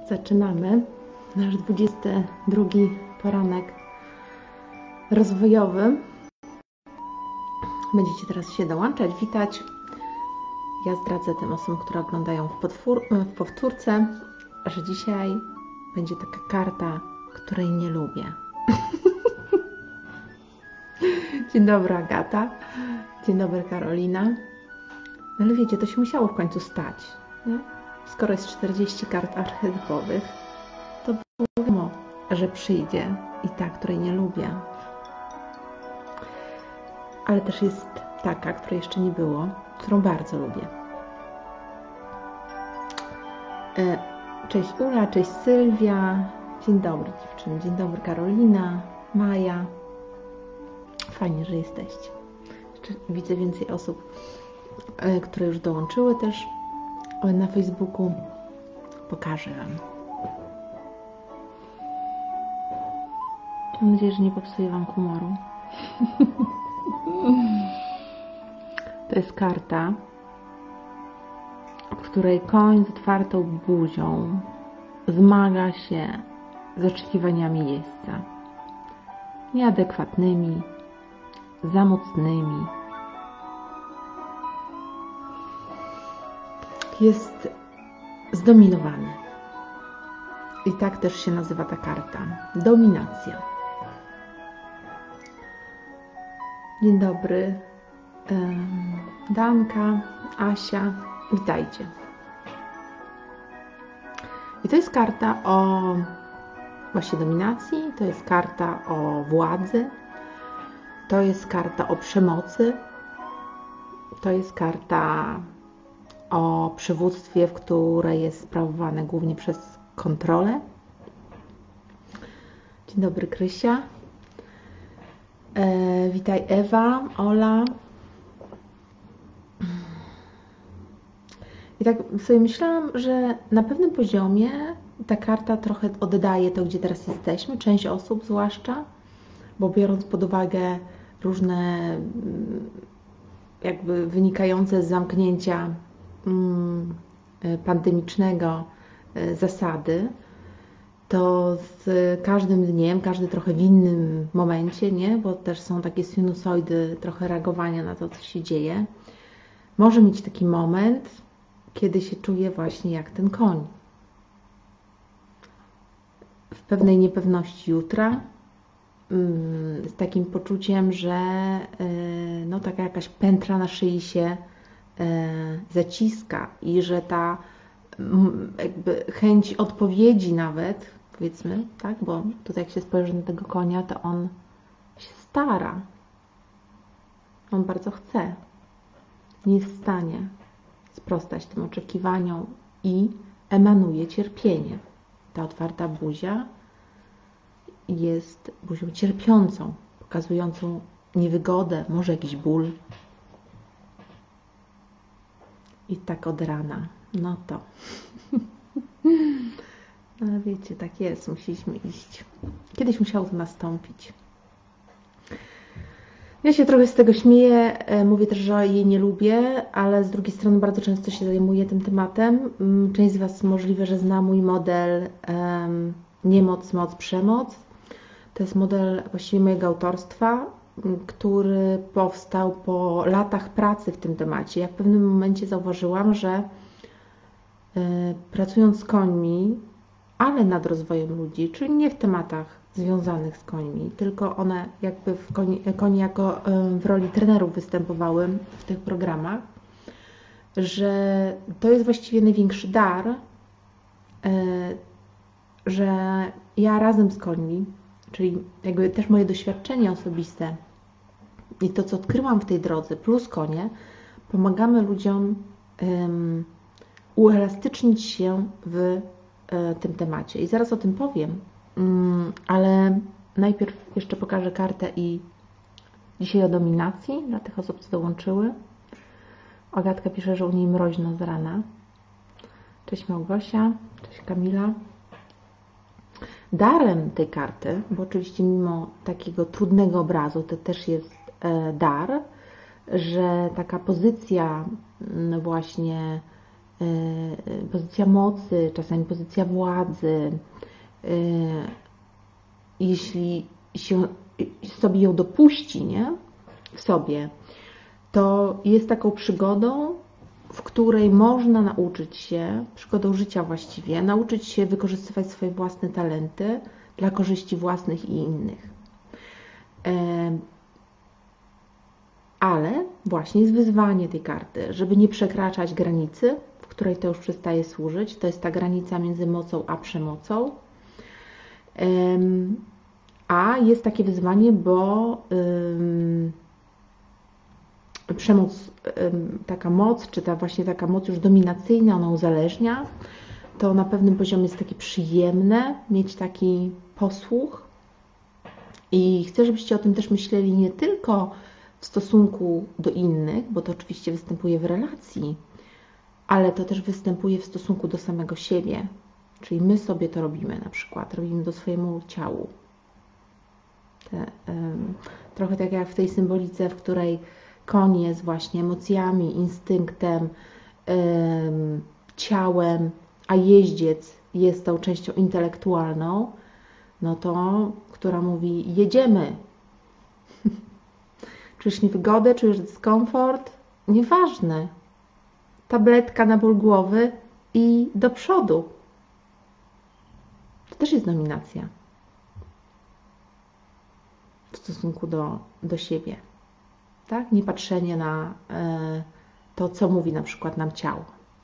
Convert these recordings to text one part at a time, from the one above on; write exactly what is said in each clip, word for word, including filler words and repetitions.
Zaczynamy nasz dwudziesty drugi poranek rozwojowy. Będziecie teraz się dołączać, witać. Ja zdradzę tym osobom, które oglądają w, potwór, w powtórce, że dzisiaj będzie taka karta, której nie lubię. Dzień dobry, Agata. Dzień dobry, Karolina. No ale wiecie, to się musiało w końcu stać, nie? Skoro jest czterdzieści kart archetypowych, to wiadomo, że przyjdzie i ta, której nie lubię. Ale też jest taka, której jeszcze nie było, którą bardzo lubię. Cześć Ula, cześć Sylwia. Dzień dobry dziewczyny, dzień dobry Karolina, Maja. Fajnie, że jesteście. Jeszcze widzę więcej osób, które już dołączyły też na Facebooku. Pokażę Wam. Mam nadzieję, że nie popsuję Wam humoru. To jest karta, w której koń z otwartą buzią zmaga się z oczekiwaniami jeźdźca. Nieadekwatnymi, za mocnymi. Jest zdominowany. I tak też się nazywa ta karta. Dominacja. Dzień dobry. Danka, Asia. Witajcie. I to jest karta o właśnie dominacji, to jest karta o władzy, to jest karta o przemocy, to jest karta o przywództwie, w które jest sprawowane głównie przez kontrolę. Dzień dobry, Krysia. E, witaj Ewa, Ola. I tak sobie myślałam, że na pewnym poziomie ta karta trochę oddaje to, gdzie teraz jesteśmy, część osób zwłaszcza, bo biorąc pod uwagę różne jakby wynikające z zamknięcia pandemicznego zasady, to z każdym dniem, każdy trochę w innym momencie, nie? Bo też są takie sinusoidy trochę reagowania na to, co się dzieje, może mieć taki moment, kiedy się czuje właśnie jak ten koń. W pewnej niepewności jutra, z takim poczuciem, że no, taka jakaś pętla na szyi się zaciska i że ta jakby chęć odpowiedzi nawet, powiedzmy, tak, bo tutaj jak się spojrzy na tego konia, to on się stara. On bardzo chce. Nie jest w stanie sprostać tym oczekiwaniom i emanuje cierpienie. Ta otwarta buzia jest buzią cierpiącą, pokazującą niewygodę, może jakiś ból. I tak od rana. No to. Ale wiecie, tak jest. Musieliśmy iść. Kiedyś musiało to nastąpić. Ja się trochę z tego śmieję. Mówię też, że jej nie lubię, ale z drugiej strony bardzo często się zajmuję tym tematem. Część z Was możliwe, że zna mój model um, Niemoc, moc, przemoc. To jest model właściwie mojego autorstwa, który powstał po latach pracy w tym temacie. Ja w pewnym momencie zauważyłam, że y, pracując z końmi, ale nad rozwojem ludzi, czyli nie w tematach związanych z końmi, tylko one jakby w koni, konie jako y, w roli trenerów występowały w tych programach, że to jest właściwie największy dar, y, że ja razem z końmi, czyli jakby też moje doświadczenie osobiste i to, co odkryłam w tej drodze, plus konie, pomagamy ludziom um, uelastycznić się w y, tym temacie. I zaraz o tym powiem, um, ale najpierw jeszcze pokażę kartę i dzisiaj o dominacji dla tych osób, co dołączyły. Agatka pisze, że u niej mroźno z rana. Cześć Małgosia, cześć Kamila. Darem tej karty, bo oczywiście mimo takiego trudnego obrazu to też jest dar, że taka pozycja właśnie pozycja mocy, czasami pozycja władzy. Jeśli się sobie ją dopuści, nie? W sobie, to jest taką przygodą, w której można nauczyć się, przygodą życia właściwie, nauczyć się wykorzystywać swoje własne talenty dla korzyści własnych i innych. Ale właśnie jest wyzwanie tej karty, żeby nie przekraczać granicy, w której to już przestaje służyć. To jest ta granica między mocą a przemocą. A jest takie wyzwanie, bo przemoc, taka moc, czy ta właśnie taka moc już dominacyjna, ona uzależnia. To na pewnym poziomie jest takie przyjemne, mieć taki posłuch. I chcę, żebyście o tym też myśleli nie tylko w stosunku do innych, bo to oczywiście występuje w relacji, ale to też występuje w stosunku do samego siebie. Czyli my sobie to robimy na przykład, robimy do swojemu ciału. Te, um, trochę tak jak w tej symbolice, w której koń jest właśnie emocjami, instynktem, um, ciałem, a jeździec jest tą częścią intelektualną, no to, która mówi jedziemy. Czujesz niewygodę, czujesz dyskomfort? Nieważne. Tabletka na ból głowy i do przodu. To też jest dominacja w stosunku do, do siebie. Tak? Nie patrzenie na e, to, co mówi na przykład nam ciało.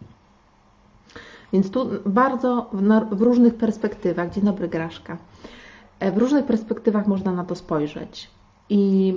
Więc tu bardzo w, na, w różnych perspektywach, dzień dobry Graszka, w różnych perspektywach można na to spojrzeć. I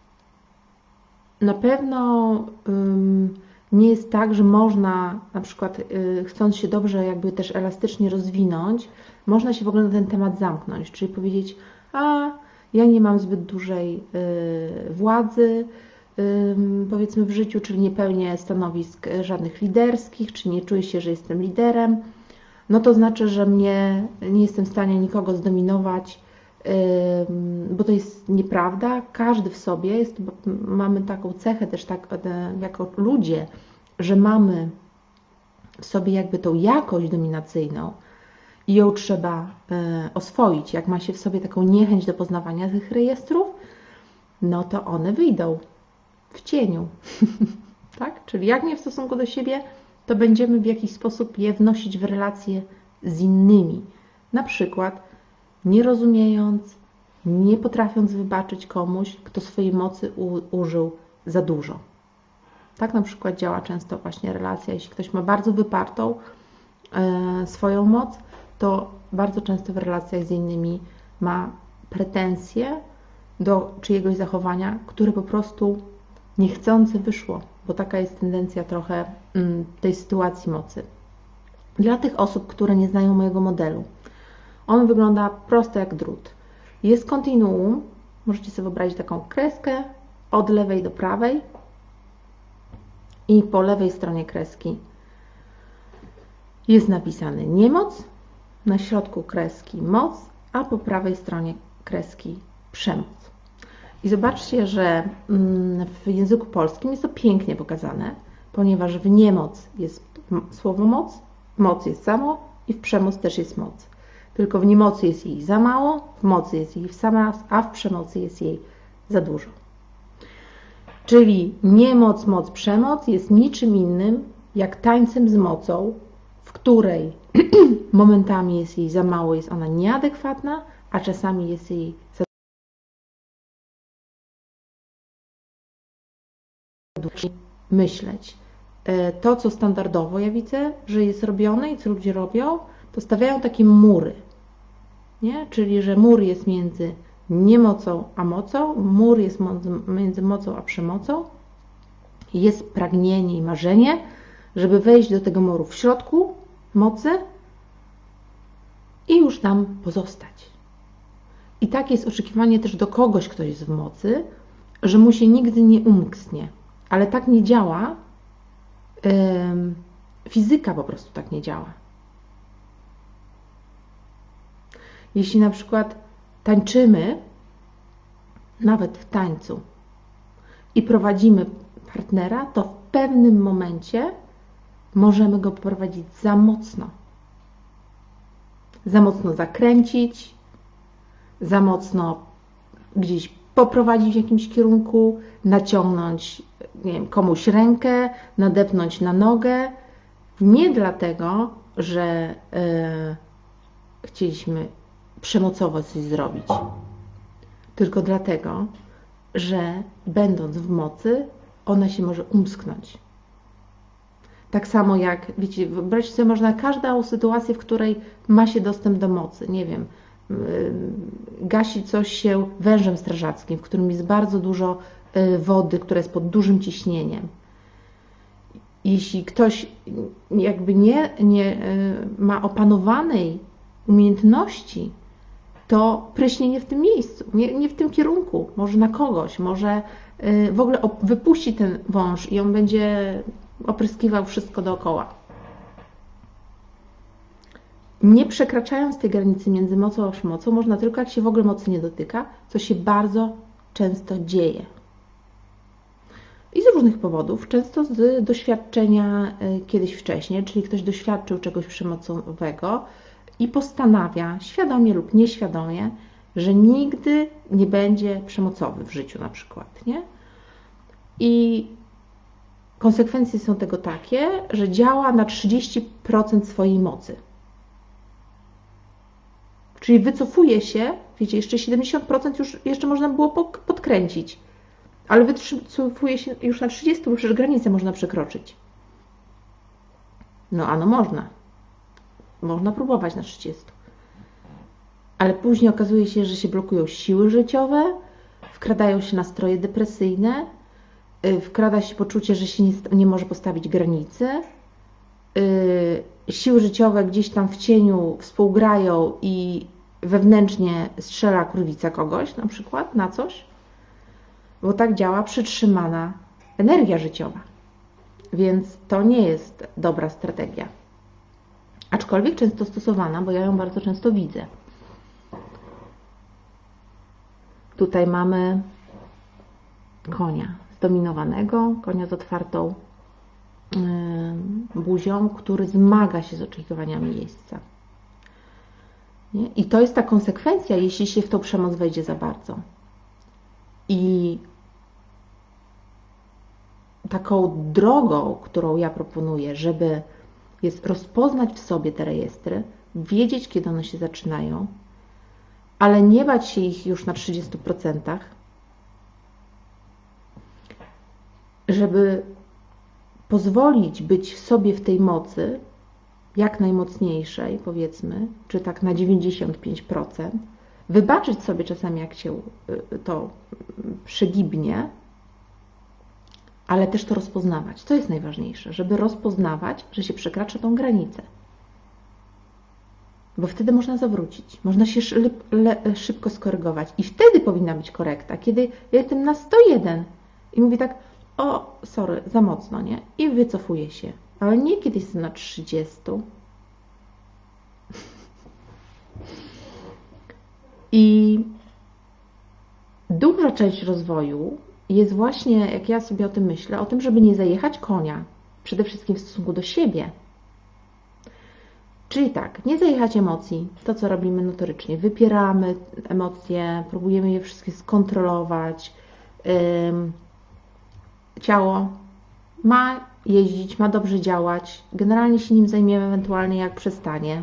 na pewno ym, nie jest tak, że można na przykład y, chcąc się dobrze jakby też elastycznie rozwinąć, można się w ogóle na ten temat zamknąć, czyli powiedzieć, a ja nie mam zbyt dużej y, władzy, y, powiedzmy w życiu, czyli nie pełnię stanowisk żadnych liderskich, czy nie czuję się, że jestem liderem, no to znaczy, że mnie nie jestem w stanie nikogo zdominować, bo to jest nieprawda. Każdy w sobie jest, mamy taką cechę też tak jako ludzie, że mamy w sobie jakby tą jakość dominacyjną i ją trzeba oswoić. Jak ma się w sobie taką niechęć do poznawania tych rejestrów, no to one wyjdą w cieniu. Tak? Czyli jak nie w stosunku do siebie, to będziemy w jakiś sposób je wnosić w relacje z innymi. Na przykład nie rozumiejąc, nie potrafiąc wybaczyć komuś, kto swojej mocy u, użył za dużo. Tak na przykład działa często właśnie relacja. Jeśli ktoś ma bardzo wypartą e, swoją moc, to bardzo często w relacjach z innymi ma pretensje do czyjegoś zachowania, które po prostu niechcący wyszło, bo taka jest tendencja trochę mm, tej sytuacji mocy. Dla tych osób, które nie znają mojego modelu, on wygląda prosto jak drut. Jest kontinuum, możecie sobie wyobrazić taką kreskę od lewej do prawej i po lewej stronie kreski jest napisany niemoc, na środku kreski moc, a po prawej stronie kreski przemoc. I zobaczcie, że w języku polskim jest to pięknie pokazane, ponieważ w niemoc jest słowo moc, w moc jest samo i w przemoc też jest moc. Tylko w niemocy jest jej za mało, w mocy jest jej w sam raz, a w przemocy jest jej za dużo. Czyli niemoc, moc, przemoc jest niczym innym jak tańcem z mocą, w której momentami jest jej za mało, jest ona nieadekwatna, a czasami jest jej za dużo. Myśleć. To, co standardowo ja widzę, że jest robione i co ludzie robią, to stawiają takie mury. Nie? Czyli, że mur jest między niemocą a mocą, mur jest między mocą a przemocą. Jest pragnienie i marzenie, żeby wejść do tego muru w środku mocy i już tam pozostać. I tak jest oczekiwanie też do kogoś, kto jest w mocy, że mu się nigdy nie umknie. Ale tak nie działa. Fizyka po prostu tak nie działa. Jeśli na przykład tańczymy, nawet w tańcu, i prowadzimy partnera, to w pewnym momencie możemy go poprowadzić za mocno. Za mocno zakręcić, za mocno gdzieś poprowadzić w jakimś kierunku, naciągnąć, nie wiem, komuś rękę, nadepnąć na nogę. Nie dlatego, że yy, chcieliśmy przemocowo coś zrobić, tylko dlatego, że będąc w mocy, ona się może umsknąć. Tak samo jak, wiecie, wyobraźcie sobie można każdą sytuację, w której ma się dostęp do mocy. Nie wiem, yy, gasi coś się wężem strażackim, w którym jest bardzo dużo yy, wody, która jest pod dużym ciśnieniem. Jeśli ktoś jakby nie, nie yy, ma opanowanej umiejętności, to pryśnie nie w tym miejscu, nie, nie w tym kierunku, może na kogoś, może yy, w ogóle wypuści ten wąż i on będzie opryskiwał wszystko dookoła. Nie przekraczając tej granicy między mocą a przemocą, można tylko jak się w ogóle mocy nie dotyka, co się bardzo często dzieje. I z różnych powodów, często z doświadczenia kiedyś wcześniej, czyli ktoś doświadczył czegoś przemocowego i postanawia, świadomie lub nieświadomie, że nigdy nie będzie przemocowy w życiu na przykład, nie? I konsekwencje są tego takie, że działa na trzydzieści procent swojej mocy. Czyli wycofuje się, wiecie, jeszcze siedemdziesiąt procent już jeszcze można było podkręcić, ale wycofuje się już na trzydzieści procent, bo przecież granicę można przekroczyć. No, a no można. Można próbować na trzydzieści. Ale później okazuje się, że się blokują siły życiowe, wkradają się nastroje depresyjne, wkrada się poczucie, że się nie, nie może postawić granicy, yy, siły życiowe gdzieś tam w cieniu współgrają i wewnętrznie strzela kurwica kogoś na przykład na coś, bo tak działa przytrzymana energia życiowa. Więc to nie jest dobra strategia. Aczkolwiek często stosowana, bo ja ją bardzo często widzę. Tutaj mamy konia zdominowanego, konia z otwartą yy, buzią, który zmaga się z oczekiwaniami jeźdźca. Nie? I to jest ta konsekwencja, jeśli się w tą przemoc wejdzie za bardzo. I taką drogą, którą ja proponuję, żeby jest rozpoznać w sobie te rejestry, wiedzieć, kiedy one się zaczynają, ale nie bać się ich już na trzydziestu procentach, żeby pozwolić być w sobie w tej mocy, jak najmocniejszej, powiedzmy, czy tak na dziewięćdziesiąt pięć procent, wybaczyć sobie czasami, jak się to przegibnie, ale też to rozpoznawać. To jest najważniejsze, żeby rozpoznawać, że się przekracza tą granicę. Bo wtedy można zawrócić, można się szybko skorygować i wtedy powinna być korekta, kiedy ja jestem na sto jeden i mówię tak, o, sorry, za mocno, nie? I wycofuję się, ale nie kiedy jestem na trzydziestu. I duża część rozwoju jest właśnie, jak ja sobie o tym myślę, o tym, żeby nie zajechać konia, przede wszystkim w stosunku do siebie. Czyli tak, nie zajechać emocji, to co robimy notorycznie, wypieramy emocje, próbujemy je wszystkie skontrolować. Ciało ma jeździć, ma dobrze działać, generalnie się nim zajmiemy ewentualnie jak przestanie.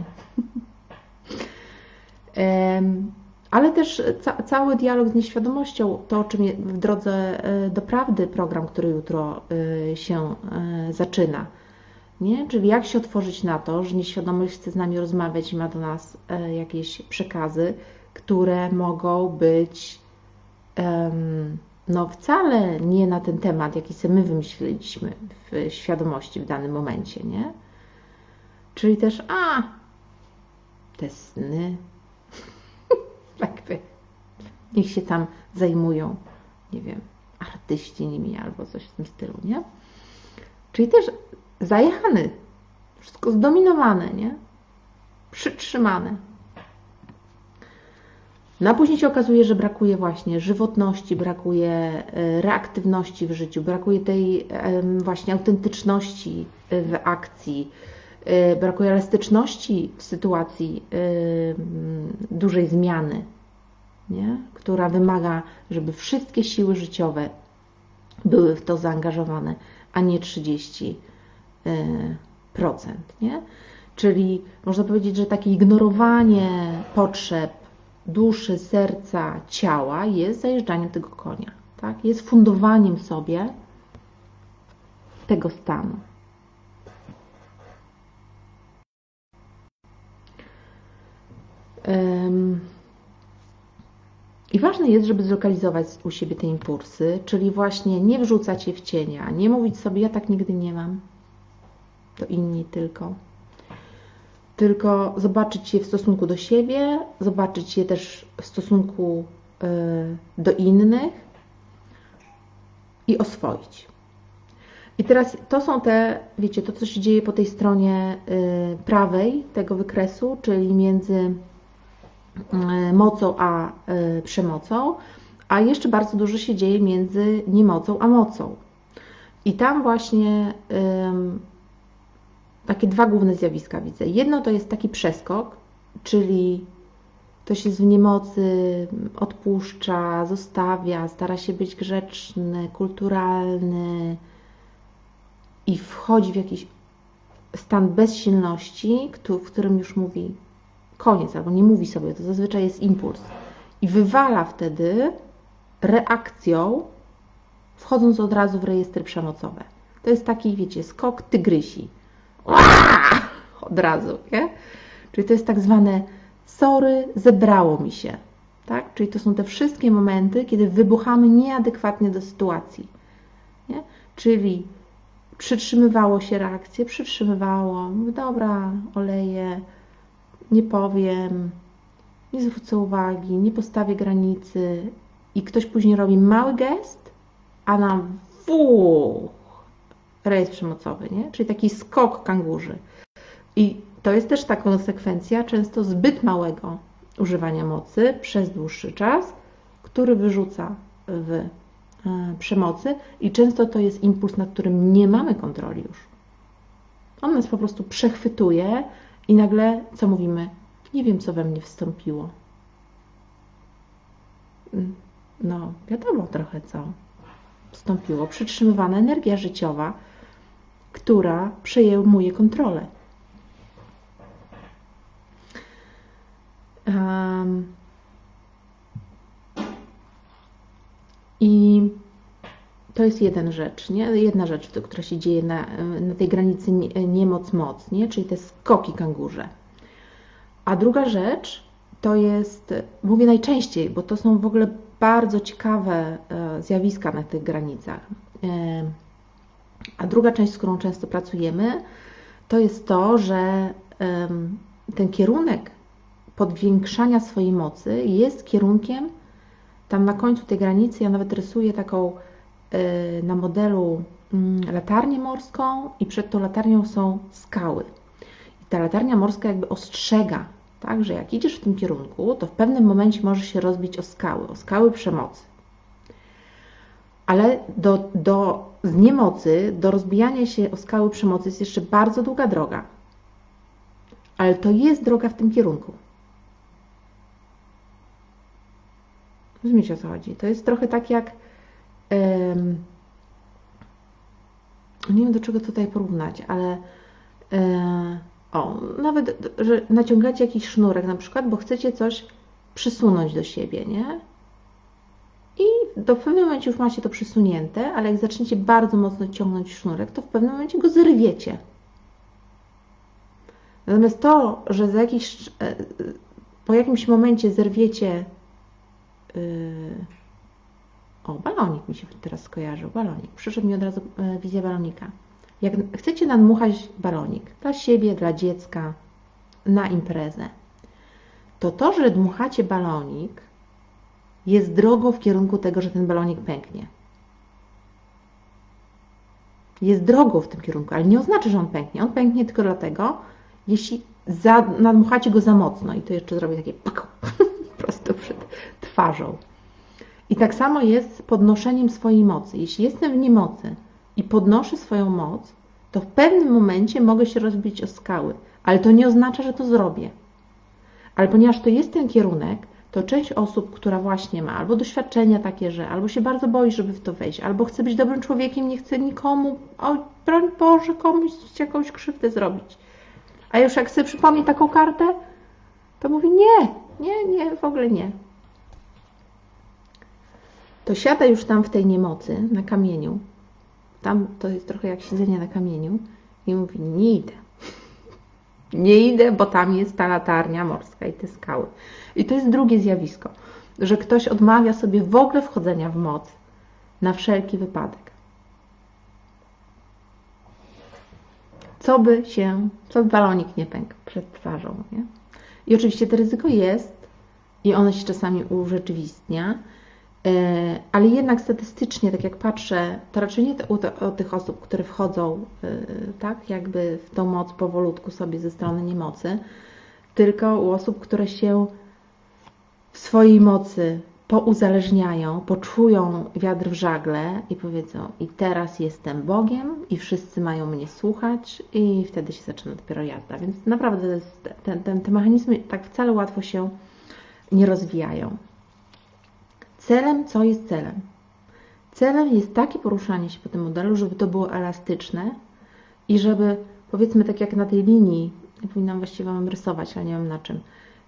Ale też ca cały dialog z nieświadomością, to o czym w drodze do prawdy program, który jutro się zaczyna. Nie? Czyli jak się otworzyć na to, że nieświadomość chce z nami rozmawiać i ma do nas jakieś przekazy, które mogą być um, no wcale nie na ten temat, jaki sobie my wymyśliliśmy w świadomości w danym momencie, nie? Czyli też, a, te sny, jakby, niech się tam zajmują, nie wiem, artyści nimi albo coś w tym stylu, nie? Czyli też zajechany, wszystko zdominowane, nie? Przytrzymane. No a później się okazuje, że brakuje właśnie żywotności, brakuje reaktywności w życiu, brakuje tej właśnie autentyczności w akcji, brakuje elastyczności w sytuacji dużej zmiany, nie? Która wymaga, żeby wszystkie siły życiowe były w to zaangażowane, a nie trzydzieści procent. Nie? Czyli można powiedzieć, że takie ignorowanie potrzeb duszy, serca, ciała jest zajeżdżaniem tego konia. Tak? Jest fundowaniem sobie tego stanu. Um, I ważne jest, żeby zlokalizować u siebie te impulsy, czyli właśnie nie wrzucać je w cienia, nie mówić sobie, ja tak nigdy nie mam, to inni tylko. Tylko zobaczyć je w stosunku do siebie, zobaczyć je też w stosunku y, do innych i oswoić. I teraz to są te, wiecie, to co się dzieje po tej stronie y, prawej tego wykresu, czyli między mocą a y, przemocą, a jeszcze bardzo dużo się dzieje między niemocą a mocą. I tam właśnie y, takie dwa główne zjawiska widzę. Jedno to jest taki przeskok, czyli ktoś jest w niemocy, odpuszcza, zostawia, stara się być grzeczny, kulturalny i wchodzi w jakiś stan bezsilności, w którym już mówi koniec, albo nie mówi sobie, to zazwyczaj jest impuls. I wywala wtedy reakcją, wchodząc od razu w rejestry przemocowe. To jest taki, wiecie, skok tygrysi. Od razu, nie? Czyli to jest tak zwane sorry, zebrało mi się. Tak? Czyli to są te wszystkie momenty, kiedy wybuchamy nieadekwatnie do sytuacji. Nie? Czyli przytrzymywało się reakcję, przytrzymywało, mówię, dobra, oleję, nie powiem, nie zwrócę uwagi, nie postawię granicy i ktoś później robi mały gest, a nam wuch, rejestr przemocowy, nie? Czyli taki skok kangurzy. I to jest też ta konsekwencja często zbyt małego używania mocy przez dłuższy czas, który wyrzuca w e, przemocy i często to jest impuls, nad którym nie mamy kontroli już. On nas po prostu przechwytuje i nagle, co mówimy? Nie wiem, co we mnie wstąpiło. No, wiadomo trochę, co wstąpiło. Przytrzymywana energia życiowa, która przejmuje kontrolę. Um, I to jest jedna rzecz, nie? Jedna rzecz, która się dzieje na, na tej granicy niemoc-moc, nie? Czyli te skoki kangurze. A druga rzecz to jest, mówię najczęściej, bo to są w ogóle bardzo ciekawe zjawiska na tych granicach. A druga część, z którą często pracujemy, to jest to, że ten kierunek podwiększania swojej mocy jest kierunkiem tam na końcu tej granicy. Ja nawet rysuję taką na modelu latarnię morską i przed tą latarnią są skały. I ta latarnia morska jakby ostrzega, tak, że jak idziesz w tym kierunku, to w pewnym momencie możesz się rozbić o skały, o skały przemocy. Ale do, do z niemocy, do rozbijania się o skały przemocy jest jeszcze bardzo długa droga. Ale to jest droga w tym kierunku. Rozumiecie, o co chodzi? To jest trochę tak jak um, nie wiem, do czego tutaj porównać, ale um, o, nawet, że naciągacie jakiś sznurek na przykład, bo chcecie coś przysunąć do siebie, nie? I do w pewnym momencie już macie to przysunięte, ale jak zaczniecie bardzo mocno ciągnąć sznurek, to w pewnym momencie go zerwiecie. Natomiast to, że za jakiś, po jakimś momencie zerwiecie yy, o, balonik mi się teraz skojarzył, balonik. Przyszedł mi od razu wizja balonika. Jak chcecie nadmuchać balonik dla siebie, dla dziecka, na imprezę, to to, że dmuchacie balonik, jest drogą w kierunku tego, że ten balonik pęknie. Jest drogą w tym kierunku, ale nie oznacza, że on pęknie. On pęknie tylko dlatego, jeśli za, nadmuchacie go za mocno. I to jeszcze zrobię takie po prostu. to przed twarzą. I tak samo jest z podnoszeniem swojej mocy. Jeśli jestem w niemocy i podnoszę swoją moc, to w pewnym momencie mogę się rozbić o skały, ale to nie oznacza, że to zrobię. Ale ponieważ to jest ten kierunek, to część osób, która właśnie ma albo doświadczenia takie, że albo się bardzo boi, żeby w to wejść, albo chce być dobrym człowiekiem, nie chce nikomu, o broń Boże, komuś jakąś krzywdę zrobić. A już jak sobie przypomni taką kartę, to mówi nie, nie, nie, w ogóle nie. To siada już tam w tej niemocy, na kamieniu. Tam to jest trochę jak siedzenie na kamieniu i mówi, nie idę. Nie idę, bo tam jest ta latarnia morska i te skały. I to jest drugie zjawisko, że ktoś odmawia sobie w ogóle wchodzenia w moc na wszelki wypadek. Co by się, co by balonik nie pękł przed twarzą, nie? I oczywiście to ryzyko jest i ono się czasami urzeczywistnia, ale jednak statystycznie, tak jak patrzę, to raczej nie o tych osób, które wchodzą tak jakby w tą moc powolutku sobie ze strony niemocy, tylko u osób, które się w swojej mocy pouzależniają, poczują wiatr w żagle i powiedzą, i teraz jestem Bogiem i wszyscy mają mnie słuchać i wtedy się zaczyna dopiero jazda. Więc naprawdę te, te, te mechanizmy tak wcale łatwo się nie rozwijają. Celem, co jest celem? Celem jest takie poruszanie się po tym modelu, żeby to było elastyczne i żeby, powiedzmy tak jak na tej linii, ja powinnam właściwie Wam rysować, ale nie wiem na czym,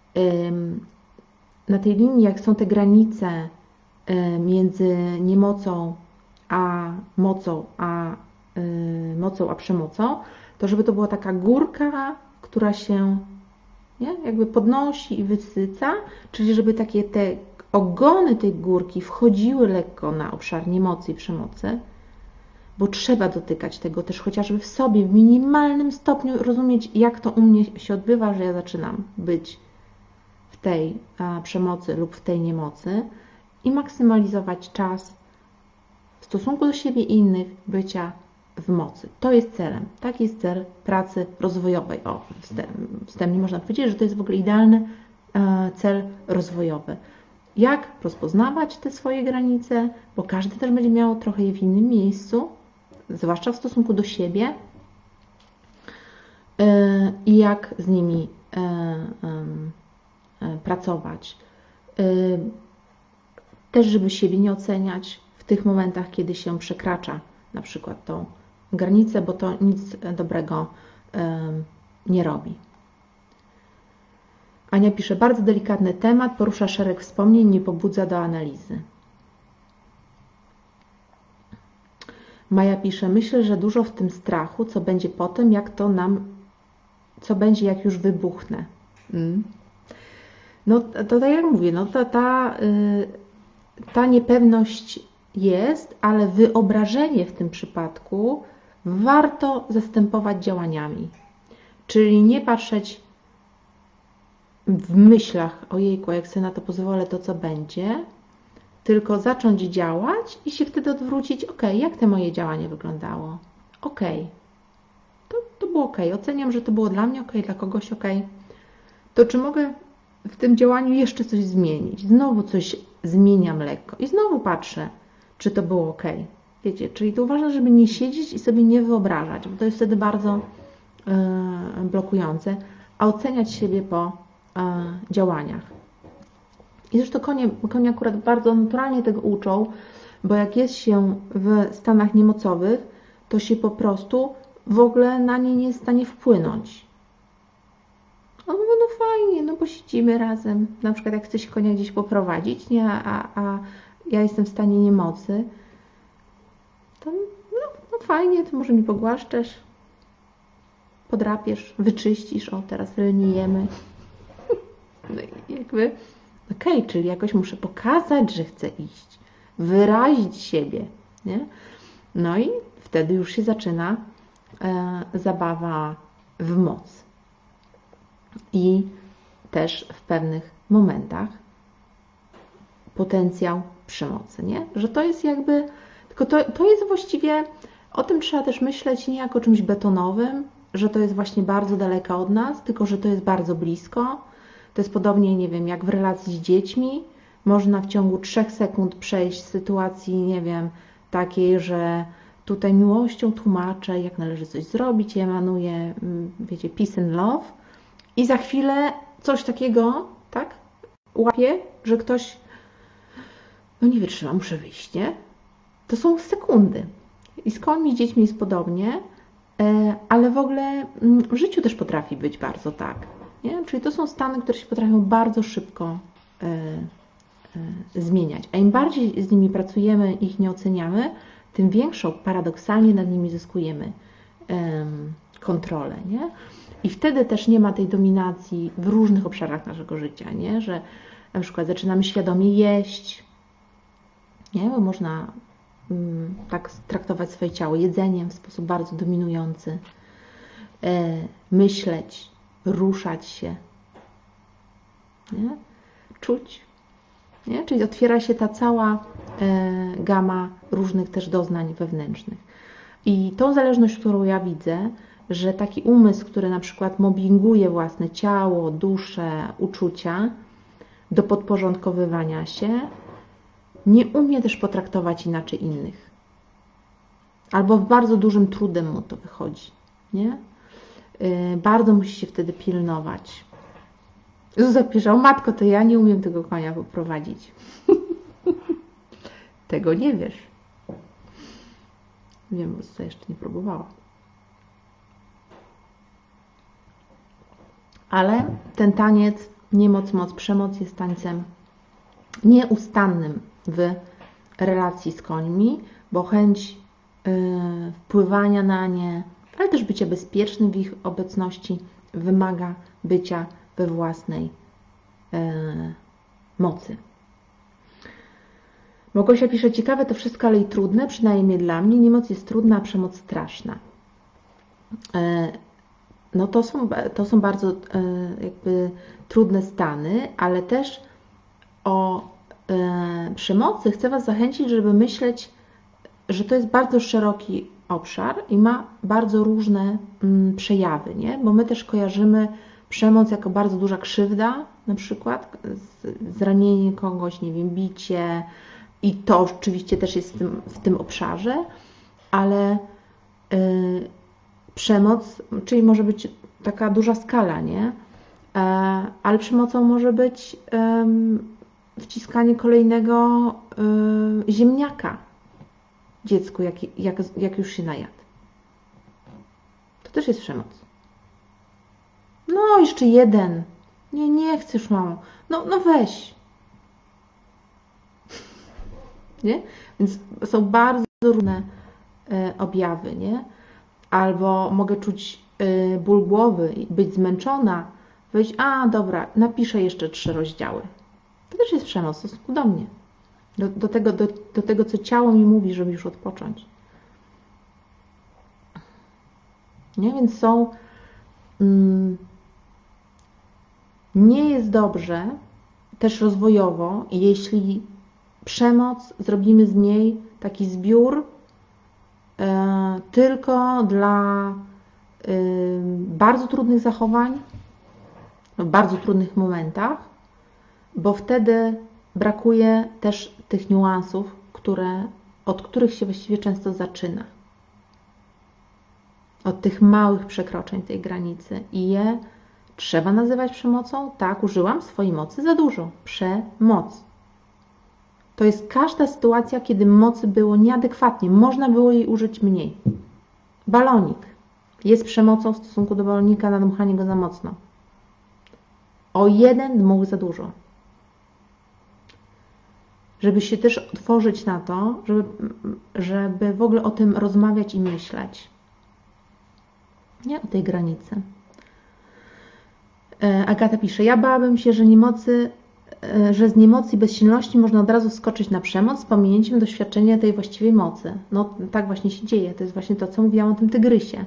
na tej linii, jak są te granice między niemocą a mocą, a mocą a przemocą, to żeby to była taka górka, która się nie, jakby podnosi i wysyca, czyli żeby takie te ogony tej górki wchodziły lekko na obszar niemocy i przemocy, bo trzeba dotykać tego też chociażby w sobie, w minimalnym stopniu rozumieć, jak to u mnie się odbywa, że ja zaczynam być w tej a, przemocy lub w tej niemocy i maksymalizować czas w stosunku do siebie i innych bycia w mocy. To jest celem. Taki jest cel pracy rozwojowej. O, wstępnie można powiedzieć, że to jest w ogóle idealny e, cel rozwojowy. Jak rozpoznawać te swoje granice, bo każdy też będzie miał trochę je w innym miejscu, zwłaszcza w stosunku do siebie, e, i jak z nimi e, e, pracować. E, też, żeby siebie nie oceniać w tych momentach, kiedy się przekracza na przykład tą granicę, bo to nic dobrego nie robi. Ania pisze, bardzo delikatny temat, porusza szereg wspomnień, nie pobudza do analizy. Maja pisze, myślę, że dużo w tym strachu, co będzie potem, jak to nam, co będzie, jak już wybuchnę. Mm. No to tak jak mówię, no to ta, ta niepewność jest, ale wyobrażenie w tym przypadku warto zastępować działaniami. Czyli nie patrzeć w myślach, ojejku, jak sobie na to pozwolę, to co będzie, tylko zacząć działać i się wtedy odwrócić, ok, jak te moje działanie wyglądało? Ok, to, to było ok, oceniam, że to było dla mnie ok, dla kogoś ok. To czy mogę w tym działaniu jeszcze coś zmienić? Znowu coś zmieniam lekko i znowu patrzę, czy to było ok. Wiecie, czyli to uważam, żeby nie siedzieć i sobie nie wyobrażać, bo to jest wtedy bardzo yy, blokujące, a oceniać siebie po yy, działaniach. I zresztą konie, konie akurat bardzo naturalnie tego uczą, bo jak jest się w stanach niemocowych, to się po prostu w ogóle na nie nie jest w stanie wpłynąć. No, no, no fajnie, no posiedzimy razem. Na przykład jak chce się konia gdzieś poprowadzić, nie, a, a ja jestem w stanie niemocy, to no, no fajnie, to może mi pogłaszczesz, podrapiesz, wyczyścisz, o teraz lenijemy. No i jakby, okej, okay, czyli jakoś muszę pokazać, że chcę iść, wyrazić siebie, nie? No i wtedy już się zaczyna e, zabawa w moc. I też w pewnych momentach potencjał przemocy, nie? Że to jest jakby, tylko to, to jest właściwie, o tym trzeba też myśleć nie jako czymś betonowym, że to jest właśnie bardzo daleko od nas, tylko że to jest bardzo blisko, To jest podobnie, nie wiem, jak w relacji z dziećmi. Można w ciągu trzech sekund przejść z sytuacji, nie wiem, takiej, że tutaj miłością tłumaczę, jak należy coś zrobić, i emanuje, wiecie, peace and love. I za chwilę coś takiego, tak, łapie, że ktoś, no nie wytrzyma, muszę wyjść, nie? To są sekundy. I z końmi, z dziećmi jest podobnie, ale w ogóle w życiu też potrafi być bardzo tak. Nie? Czyli to są stany, które się potrafią bardzo szybko e, e, zmieniać. A im bardziej z nimi pracujemy, ich nie oceniamy, tym większą paradoksalnie nad nimi zyskujemy e, kontrolę. Nie? I wtedy też nie ma tej dominacji w różnych obszarach naszego życia, nie? Że na przykład zaczynamy świadomie jeść, nie? Bo można mm, tak traktować swoje ciało jedzeniem w sposób bardzo dominujący, e, myśleć, ruszać się, nie? Czuć. Nie? Czyli otwiera się ta cała e, gama różnych też doznań wewnętrznych. I tą zależność, którą ja widzę, że taki umysł, który na przykład mobbinguje własne ciało, duszę, uczucia do podporządkowywania się, nie umie też potraktować inaczej innych. Albo bardzo dużym trudem mu to wychodzi. Nie? Yy, bardzo musi się wtedy pilnować. Zuza pisze, matko, to ja nie umiem tego konia poprowadzić. Tego nie wiesz. Wiem, bo Zuza jeszcze nie próbowała. Ale ten taniec, niemoc, moc, przemoc jest tańcem nieustannym w relacji z końmi, bo chęć yy, wpływania na nie, ale też bycia bezpiecznym w ich obecności wymaga bycia we własnej yy, mocy. Małgosia pisze, ciekawe to wszystko, ale i trudne, przynajmniej dla mnie. Niemoc jest trudna, a przemoc straszna. Yy, no to są, to są bardzo yy, jakby trudne stany, ale też o yy, przemocy chcę Was zachęcić, żeby myśleć, że to jest bardzo szeroki obszar i ma bardzo różne mm, przejawy, nie? Bo my też kojarzymy przemoc jako bardzo duża krzywda, na przykład zranienie kogoś, nie wiem, bicie, i to oczywiście też jest w tym, w tym obszarze, ale yy, przemoc, czyli może być taka duża skala, nie? E, ale przemocą może być yy, wciskanie kolejnego yy, ziemniaka dziecku, jak, jak, jak już się najadł. To też jest przemoc. No, jeszcze jeden. Nie, nie chcesz, mamo. No, no weź. Nie? Więc są bardzo różne y, objawy, nie? Albo mogę czuć y, ból głowy i być zmęczona, powiedzieć, a dobra, napiszę jeszcze trzy rozdziały. To też jest przemoc w stosunku do mnie. Do, do, tego, do, do tego, co ciało mi mówi, żeby już odpocząć. Nie? Więc są... Mm, nie jest dobrze, też rozwojowo, jeśli przemoc, zrobimy z niej taki zbiór e, tylko dla e, bardzo trudnych zachowań, w bardzo trudnych momentach, bo wtedy brakuje też tych niuansów, które, od których się właściwie często zaczyna. Od tych małych przekroczeń tej granicy. I je trzeba nazywać przemocą? Tak, użyłam swojej mocy za dużo. Przemoc. To jest każda sytuacja, kiedy mocy było nieadekwatnie. Można było jej użyć mniej. Balonik jest przemocą w stosunku do balonika, nadmuchanie go za mocno. O jeden dmuch za dużo. Żeby się też otworzyć na to, żeby, żeby w ogóle o tym rozmawiać i myśleć. Nie o tej granicy. Agata pisze, ja bałabym się, że niemocy, że z niemocy i bezsilności można od razu skoczyć na przemoc z pominięciem doświadczenia tej właściwej mocy. No tak właśnie się dzieje. To jest właśnie to, co mówiłam o tym tygrysie.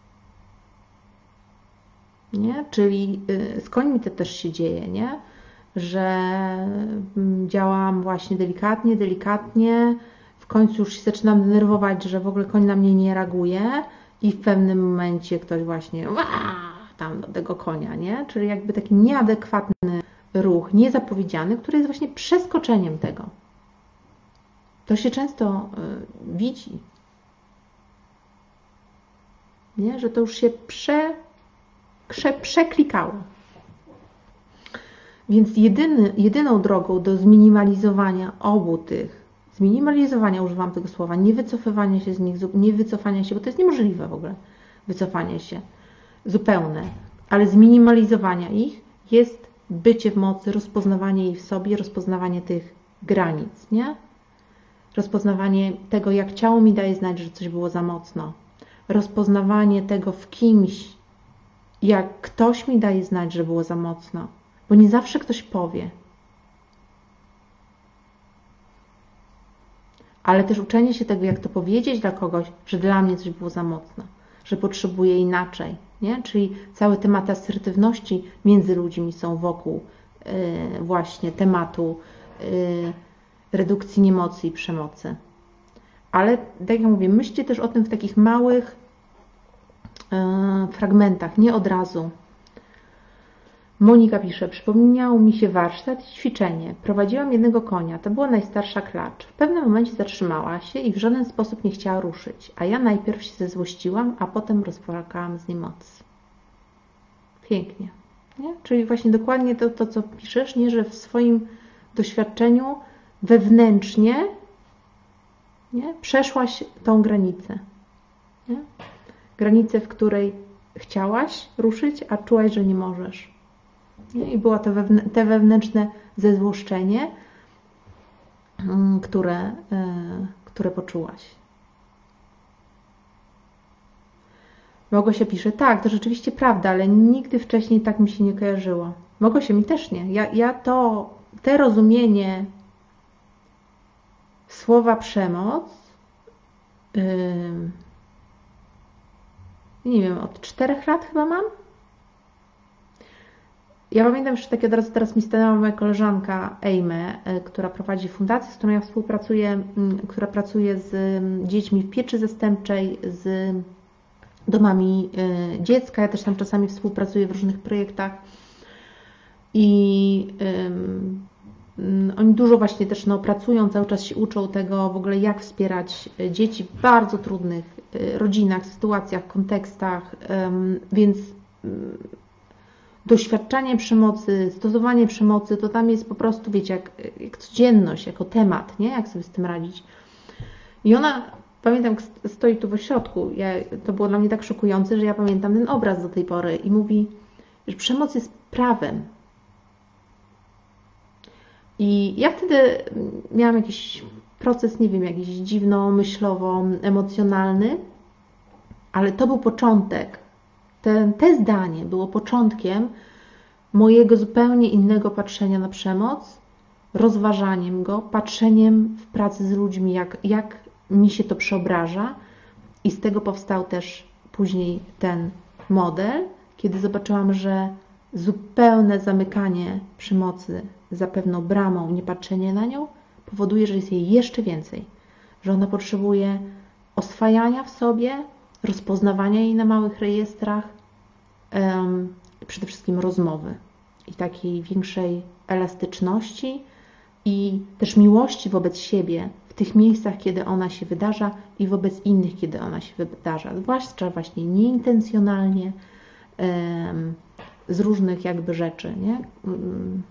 Nie? Czyli z końmi to też się dzieje, nie? Że działam właśnie delikatnie, delikatnie, w końcu już się zaczynam denerwować, że w ogóle koń na mnie nie reaguje i w pewnym momencie ktoś właśnie tam do tego konia, nie? Czyli jakby taki nieadekwatny ruch niezapowiedziany, który jest właśnie przeskoczeniem tego. To się często y, widzi, nie? Że to już się prze, prze, przeklikało. Więc jedyny, jedyną drogą do zminimalizowania obu tych, zminimalizowania, używam tego słowa, nie wycofywania się z nich, nie wycofania się, bo to jest niemożliwe w ogóle, wycofanie się zupełne, ale zminimalizowania ich jest bycie w mocy, rozpoznawanie jej w sobie, rozpoznawanie tych granic, nie? Rozpoznawanie tego, jak ciało mi daje znać, że coś było za mocno. Rozpoznawanie tego w kimś, jak ktoś mi daje znać, że było za mocno. Bo nie zawsze ktoś powie. Ale też uczenie się tego, jak to powiedzieć dla kogoś, że dla mnie coś było za mocno, że potrzebuję inaczej, nie? Czyli cały temat asertywności między ludźmi są wokół yy, właśnie tematu yy, redukcji niemocy i przemocy. Ale tak jak mówię, myślcie też o tym w takich małych yy, fragmentach, nie od razu. Monika pisze, przypomniał mi się warsztat i ćwiczenie. Prowadziłam jednego konia, to była najstarsza klacz. W pewnym momencie zatrzymała się i w żaden sposób nie chciała ruszyć, a ja najpierw się zezłościłam, a potem rozpłakałam z niemocy. Pięknie. Nie? Czyli właśnie dokładnie to, to, co piszesz, nie? Że w swoim doświadczeniu wewnętrznie, nie? Przeszłaś tą granicę. Nie? Granicę, w której chciałaś ruszyć, a czułaś, że nie możesz. I było to wewnę te wewnętrzne zezłoszczenie, które, które poczułaś. Małgosia pisze, tak, to rzeczywiście prawda, ale nigdy wcześniej tak mi się nie kojarzyło. Małgosia, mi też nie. Ja, ja to, te rozumienie słowa przemoc, yy, nie wiem, od czterech lat chyba mam. Ja pamiętam jeszcze takie, od razu teraz mi stanęła moja koleżanka Ejme, która prowadzi fundację, z którą ja współpracuję, która pracuje z dziećmi w pieczy zastępczej, z domami dziecka. Ja też tam czasami współpracuję w różnych projektach i um, oni dużo właśnie też no, pracują, cały czas się uczą tego w ogóle, jak wspierać dzieci w bardzo trudnych rodzinach, sytuacjach, kontekstach, um, więc um, doświadczanie przemocy, stosowanie przemocy, to tam jest po prostu, wiecie, jak, jak codzienność, jako temat, nie? Jak sobie z tym radzić. I ona, pamiętam, stoi tu w ośrodku, ja, to było dla mnie tak szokujące, że ja pamiętam ten obraz do tej pory i mówi, że przemoc jest prawem. I ja wtedy miałam jakiś proces, nie wiem, jakiś dziwno-myślowo-emocjonalny, ale to był początek. Ten, te zdanie było początkiem mojego zupełnie innego patrzenia na przemoc, rozważaniem go, patrzeniem w pracy z ludźmi, jak, jak mi się to przeobraża. I z tego powstał też później ten model, kiedy zobaczyłam, że zupełne zamykanie przemocy za pewną bramą, nie patrzenie na nią, powoduje, że jest jej jeszcze więcej. Że ona potrzebuje oswajania w sobie, rozpoznawania jej na małych rejestrach, um, przede wszystkim rozmowy i takiej większej elastyczności i też miłości wobec siebie w tych miejscach, kiedy ona się wydarza i wobec innych, kiedy ona się wydarza. Zwłaszcza właśnie nieintencjonalnie, um, z różnych jakby rzeczy, nie? Um,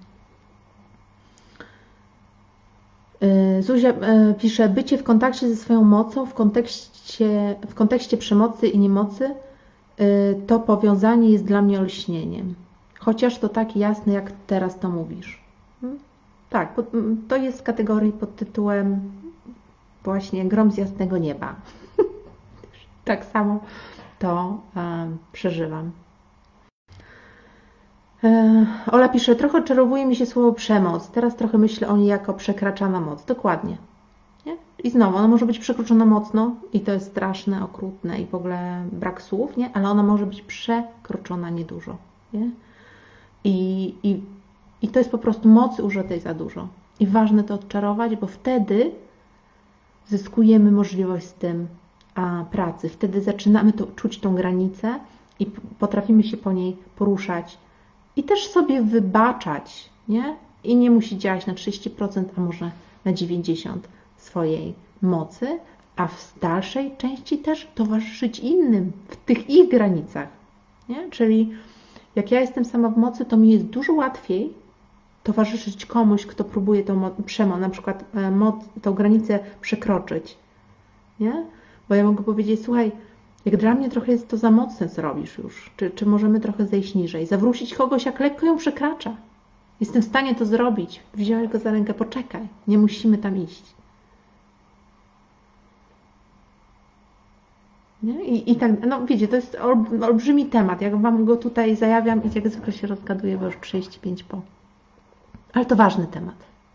Zuzia pisze, bycie w kontakcie ze swoją mocą w kontekście, w kontekście przemocy i niemocy, to powiązanie jest dla mnie olśnieniem. Chociaż to tak jasne, jak teraz to mówisz. Tak, to jest z kategorii pod tytułem właśnie Grom z jasnego nieba. Tak samo to przeżywam. Ola pisze, trochę oczarowuje mi się słowo przemoc. Teraz trochę myślę o niej jako przekraczana moc. Dokładnie. Nie? I znowu, ona może być przekroczona mocno i to jest straszne, okrutne i w ogóle brak słów, nie? Ale ona może być przekroczona niedużo. Nie? I, i, I to jest po prostu mocy użytej za dużo. I ważne to odczarować, bo wtedy zyskujemy możliwość z tym a, pracy. Wtedy zaczynamy to, czuć tą granicę i potrafimy się po niej poruszać. I też sobie wybaczać, nie? I nie musi działać na trzydzieści procent, a może na dziewięćdziesiąt procent swojej mocy, a w dalszej części też towarzyszyć innym w tych ich granicach, nie? Czyli jak ja jestem sama w mocy, to mi jest dużo łatwiej towarzyszyć komuś, kto próbuje tą przemoc, na przykład moc, tą granicę przekroczyć, nie? Bo ja mogę powiedzieć, słuchaj, jak dla mnie trochę jest to za mocne, co robisz już, czy, czy możemy trochę zejść niżej, zawrócić kogoś, jak lekko ją przekracza. Jestem w stanie to zrobić, wziąłeś go za rękę, poczekaj, nie musimy tam iść. Nie? I, I tak, no wiecie, to jest olbrzymi temat, jak Wam go tutaj zajawiam i jak zwykle się rozgaduję, bo już trzydzieści pięć po. Ale to ważny temat.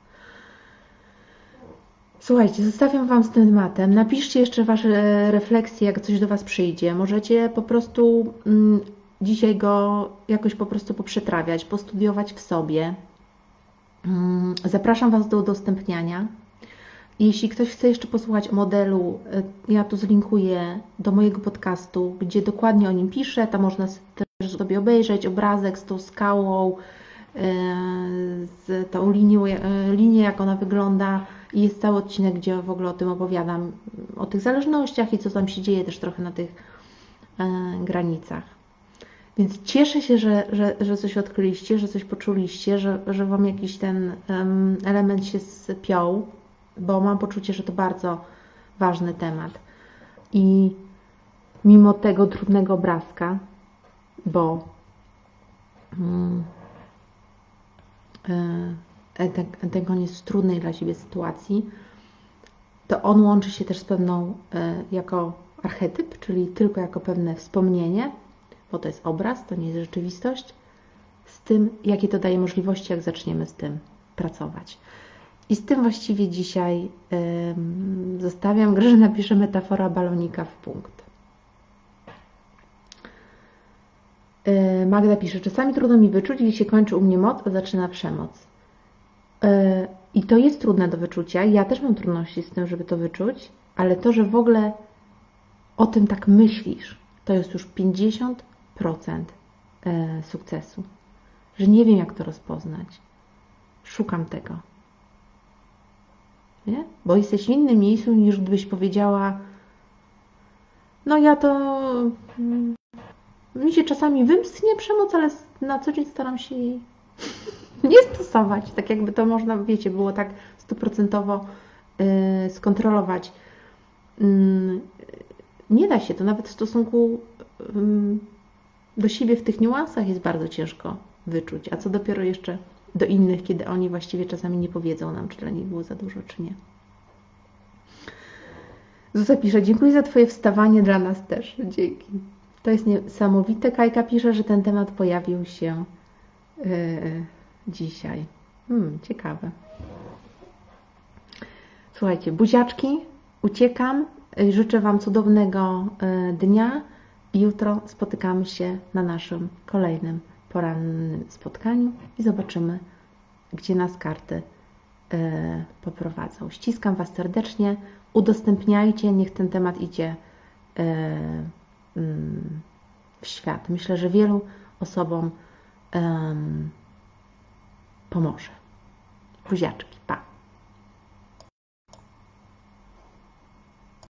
Słuchajcie, zostawiam Wam z tym tematem. Napiszcie jeszcze Wasze refleksje, jak coś do Was przyjdzie. Możecie po prostu mm, dzisiaj go jakoś po prostu poprzetrawiać, postudiować w sobie. Mm, zapraszam Was do udostępniania. Jeśli ktoś chce jeszcze posłuchać o modelu, ja tu zlinkuję do mojego podcastu, gdzie dokładnie o nim piszę. Tam można też sobie obejrzeć obrazek z tą skałą, z tą linią, linię, jak ona wygląda. I jest cały odcinek, gdzie w ogóle o tym opowiadam, o tych zależnościach i co tam się dzieje też trochę na tych granicach. Więc cieszę się, że, że, że coś odkryliście, że coś poczuliście, że, że Wam jakiś ten element się spiął, bo mam poczucie, że to bardzo ważny temat. I mimo tego trudnego obrazka, bo hmm, ten, ten koniec w trudnej dla siebie sytuacji, to on łączy się też z pewną, jako archetyp, czyli tylko jako pewne wspomnienie, bo to jest obraz, to nie jest rzeczywistość, z tym, jakie to daje możliwości, jak zaczniemy z tym pracować. I z tym właściwie dzisiaj ym, zostawiam. Grażyna pisze metafora balonika w punkt. Yy, Magda pisze, czasami trudno mi wyczuć, gdzie się kończy u mnie moc, a zaczyna przemoc. Yy, I to jest trudne do wyczucia. Ja też mam trudności z tym, żeby to wyczuć, ale to, że w ogóle o tym tak myślisz, to jest już pięćdziesiąt procent yy, sukcesu. Że nie wiem, jak to rozpoznać. Szukam tego. Nie? Bo jesteś w innym miejscu, niż gdybyś powiedziała, no ja to mm, mi się czasami wymsknie przemoc, ale na co dzień staram się jej nie stosować. Tak jakby to można, wiecie, było tak stuprocentowo yy, skontrolować. Yy, nie da się to, nawet w stosunku yy, do siebie w tych niuansach jest bardzo ciężko wyczuć, a co dopiero jeszcze do innych, kiedy oni właściwie czasami nie powiedzą nam, czy dla nich było za dużo, czy nie. Zuza pisze, dziękuję za Twoje wstawanie, dla nas też. Dzięki. To jest niesamowite. Kajka pisze, że ten temat pojawił się yy, dzisiaj. Hmm, ciekawe. Słuchajcie, buziaczki, uciekam. Życzę Wam cudownego yy, dnia i jutro spotykamy się na naszym kolejnym porannym spotkaniu i zobaczymy, gdzie nas karty yy, poprowadzą. Ściskam Was serdecznie, udostępniajcie, niech ten temat idzie yy, yy, w świat. Myślę, że wielu osobom yy, pomoże. Buziaczki, pa!